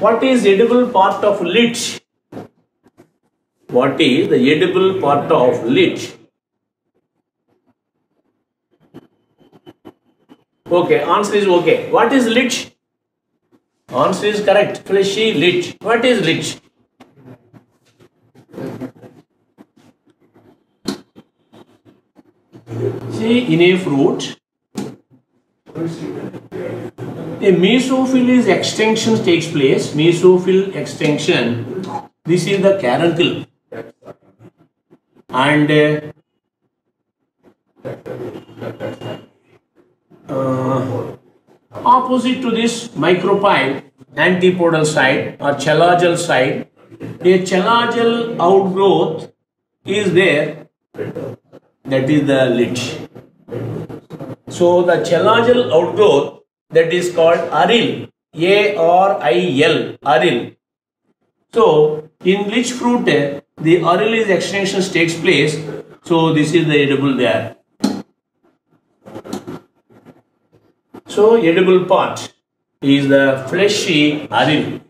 What is edible part of lychee? What is the edible part of lychee? Okay, answer is okay. What is lychee? Answer is correct. Fleshy lychee. What is lychee? See, in a fruit, a mesophyll extension takes place. Mesophyll extension. This is the caruncle, and opposite to this micropyle, antipodal side or chelogal side, a chelogal outgrowth is there. That is the lychee. So the chelogal outgrowth, that is called aril, A-R-I-L, aril. So in lychee fruit, the aril extension takes place. So this is the edible there. So edible part is the fleshy aril.